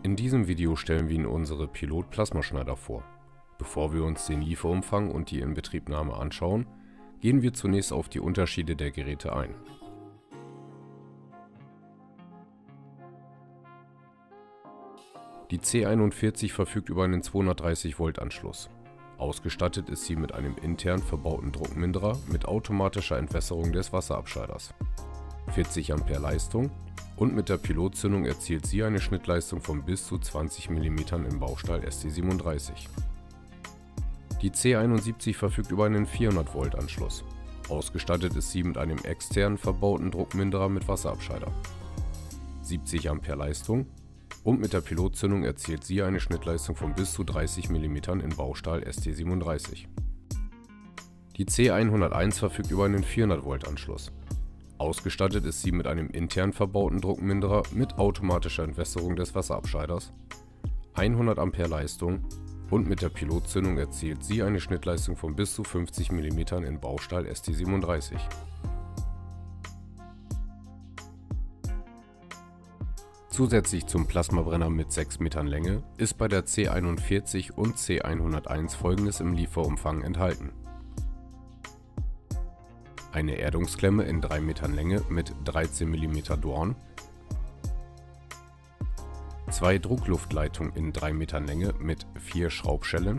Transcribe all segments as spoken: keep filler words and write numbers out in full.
In diesem Video stellen wir Ihnen unsere Pilot-Plasmaschneider vor. Bevor wir uns den Lieferumfang und die Inbetriebnahme anschauen, gehen wir zunächst auf die Unterschiede der Geräte ein. Die C einundvierzig verfügt über einen zweihundertdreißig Volt Anschluss. Ausgestattet ist sie mit einem intern verbauten Druckminderer mit automatischer Entwässerung des Wasserabscheiders, vierzig Ampere Leistung, und mit der Pilotzündung erzielt sie eine Schnittleistung von bis zu zwanzig Millimeter im Baustahl S T siebenunddreißig. Die C einundsiebzig verfügt über einen vierhundert Volt Anschluss. Ausgestattet ist sie mit einem extern verbauten Druckminderer mit Wasserabscheider, siebzig Ampere Leistung, und mit der Pilotzündung erzielt sie eine Schnittleistung von bis zu dreißig Millimeter in Baustahl S T siebenunddreißig. Die C hunderteins verfügt über einen vierhundert Volt Anschluss. Ausgestattet ist sie mit einem intern verbauten Druckminderer mit automatischer Entwässerung des Wasserabscheiders, hundert Ampere Leistung, und mit der Pilotzündung erzielt sie eine Schnittleistung von bis zu fünfzig Millimeter in Baustahl S T siebenunddreißig. Zusätzlich zum Plasmabrenner mit sechs Metern Länge ist bei der C einundvierzig und C hunderteins folgendes im Lieferumfang enthalten: eine Erdungsklemme in drei Metern Länge mit dreizehn Millimeter Dorn, zwei Druckluftleitungen in drei Metern Länge mit vier Schraubschellen,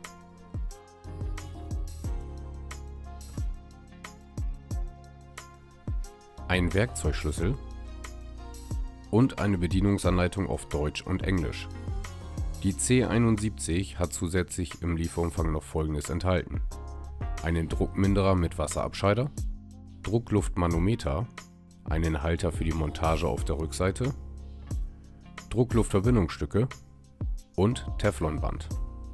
ein Werkzeugschlüssel und eine Bedienungsanleitung auf Deutsch und Englisch. Die C einundsiebzig hat zusätzlich im Lieferumfang noch Folgendes enthalten: einen Druckminderer mit Wasserabscheider, Druckluftmanometer, einen Halter für die Montage auf der Rückseite, Druckluftverbindungsstücke und Teflonband.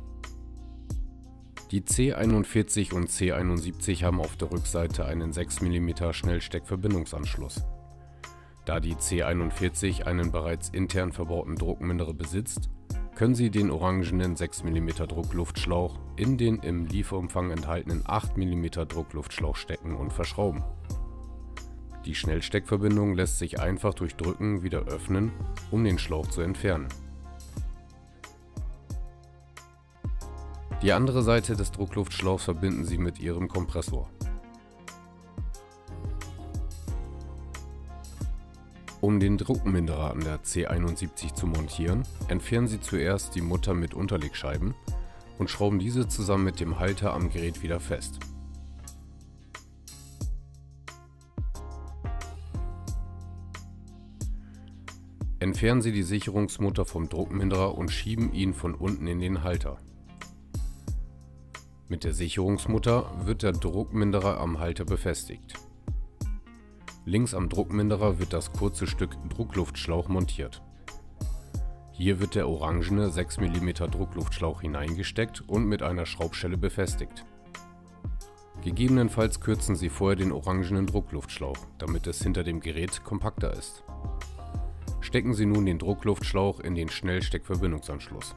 Die C einundvierzig und C einundsiebzig haben auf der Rückseite einen sechs Millimeter Schnellsteckverbindungsanschluss. Da die C einundvierzig einen bereits intern verbauten Druckminderer besitzt, können Sie den orangenen sechs Millimeter Druckluftschlauch in den im Lieferumfang enthaltenen acht Millimeter Druckluftschlauch stecken und verschrauben. Die Schnellsteckverbindung lässt sich einfach durch Drücken wieder öffnen, um den Schlauch zu entfernen. Die andere Seite des Druckluftschlauchs verbinden Sie mit Ihrem Kompressor. Um den Druckminderer an der C einundsiebzig zu montieren, entfernen Sie zuerst die Mutter mit Unterlegscheiben und schrauben diese zusammen mit dem Halter am Gerät wieder fest. Entfernen Sie die Sicherungsmutter vom Druckminderer und schieben ihn von unten in den Halter. Mit der Sicherungsmutter wird der Druckminderer am Halter befestigt. Links am Druckminderer wird das kurze Stück Druckluftschlauch montiert. Hier wird der orangene sechs Millimeter Druckluftschlauch hineingesteckt und mit einer Schraubschelle befestigt. Gegebenenfalls kürzen Sie vorher den orangenen Druckluftschlauch, damit es hinter dem Gerät kompakter ist. Stecken Sie nun den Druckluftschlauch in den Schnellsteckverbindungsanschluss.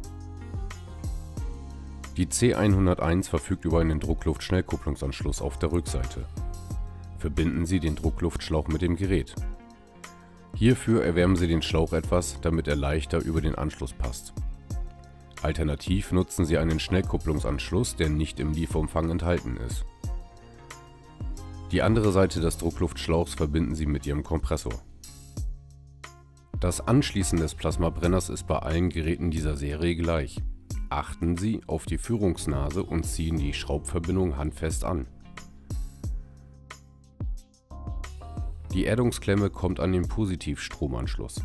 Die C hunderteins verfügt über einen Druckluftschnellkupplungsanschluss auf der Rückseite. Verbinden Sie den Druckluftschlauch mit dem Gerät. Hierfür erwärmen Sie den Schlauch etwas, damit er leichter über den Anschluss passt. Alternativ nutzen Sie einen Schnellkupplungsanschluss, der nicht im Lieferumfang enthalten ist. Die andere Seite des Druckluftschlauchs verbinden Sie mit Ihrem Kompressor. Das Anschließen des Plasmabrenners ist bei allen Geräten dieser Serie gleich. Achten Sie auf die Führungsnase und ziehen die Schraubverbindung handfest an. Die Erdungsklemme kommt an den Positivstromanschluss.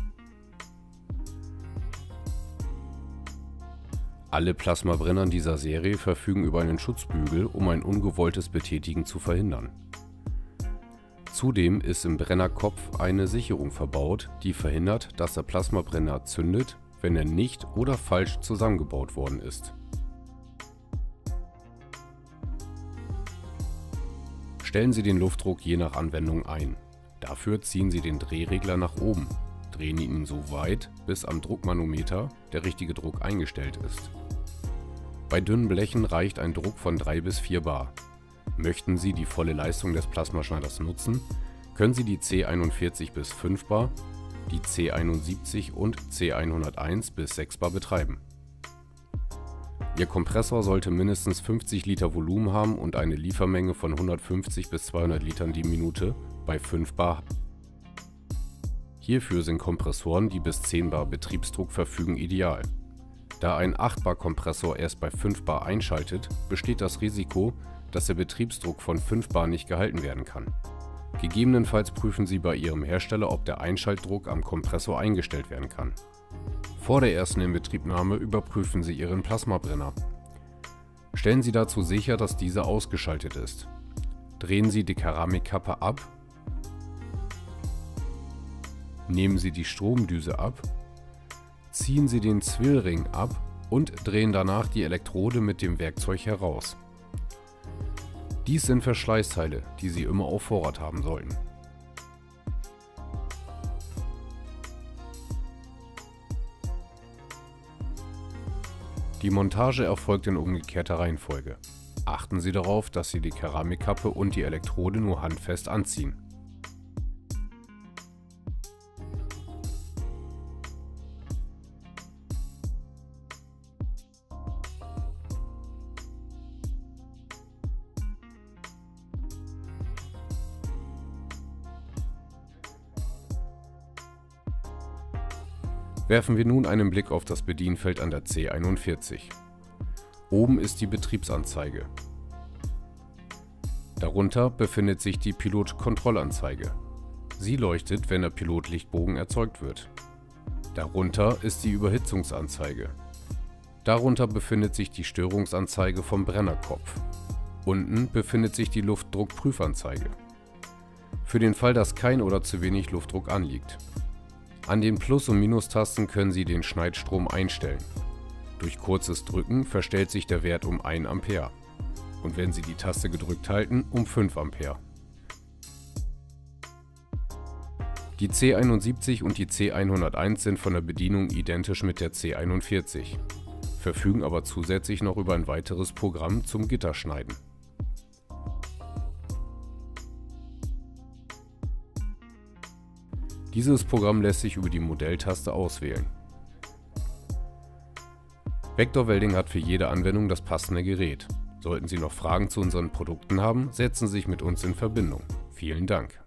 Alle Plasmabrenner dieser Serie verfügen über einen Schutzbügel, um ein ungewolltes Betätigen zu verhindern. Zudem ist im Brennerkopf eine Sicherung verbaut, die verhindert, dass der Plasmabrenner zündet, wenn er nicht oder falsch zusammengebaut worden ist. Stellen Sie den Luftdruck je nach Anwendung ein. Dafür ziehen Sie den Drehregler nach oben, drehen ihn so weit, bis am Druckmanometer der richtige Druck eingestellt ist. Bei dünnen Blechen reicht ein Druck von drei bis vier Bar. Möchten Sie die volle Leistung des Plasmaschneiders nutzen, können Sie die C einundvierzig bis fünf Bar, die C einundsiebzig und C hunderteins bis sechs bar betreiben. Ihr Kompressor sollte mindestens fünfzig Liter Volumen haben und eine Liefermenge von hundertfünfzig bis zweihundert Litern die Minute bei fünf bar. Hierfür sind Kompressoren, die bis zehn bar Betriebsdruck verfügen, ideal. Da ein acht bar Kompressor erst bei fünf bar einschaltet, besteht das Risiko, dass der Betriebsdruck von fünf bar nicht gehalten werden kann. Gegebenenfalls prüfen Sie bei Ihrem Hersteller, ob der Einschaltdruck am Kompressor eingestellt werden kann. Vor der ersten Inbetriebnahme überprüfen Sie Ihren Plasmabrenner. Stellen Sie dazu sicher, dass dieser ausgeschaltet ist. Drehen Sie die Keramikkappe ab. Nehmen Sie die Stromdüse ab. Ziehen Sie den Zwillring ab und drehen danach die Elektrode mit dem Werkzeug heraus. Dies sind Verschleißteile, die Sie immer auf Vorrat haben sollten. Die Montage erfolgt in umgekehrter Reihenfolge. Achten Sie darauf, dass Sie die Keramikkappe und die Elektrode nur handfest anziehen. Werfen wir nun einen Blick auf das Bedienfeld an der C einundvierzig. Oben ist die Betriebsanzeige. Darunter befindet sich die Pilotkontrollanzeige. Sie leuchtet, wenn der Pilotlichtbogen erzeugt wird. Darunter ist die Überhitzungsanzeige. Darunter befindet sich die Störungsanzeige vom Brennerkopf. Unten befindet sich die Luftdruckprüfanzeige. Für den Fall, dass kein oder zu wenig Luftdruck anliegt. An den Plus- und Minustasten können Sie den Schneidstrom einstellen. Durch kurzes Drücken verstellt sich der Wert um ein Ampere und wenn Sie die Taste gedrückt halten, um fünf Ampere. Die C einundsiebzig und die C hunderteins sind von der Bedienung identisch mit der C einundvierzig, verfügen aber zusätzlich noch über ein weiteres Programm zum Gitterschneiden. Dieses Programm lässt sich über die Modelltaste auswählen. Vector Welding hat für jede Anwendung das passende Gerät. Sollten Sie noch Fragen zu unseren Produkten haben, setzen Sie sich mit uns in Verbindung. Vielen Dank!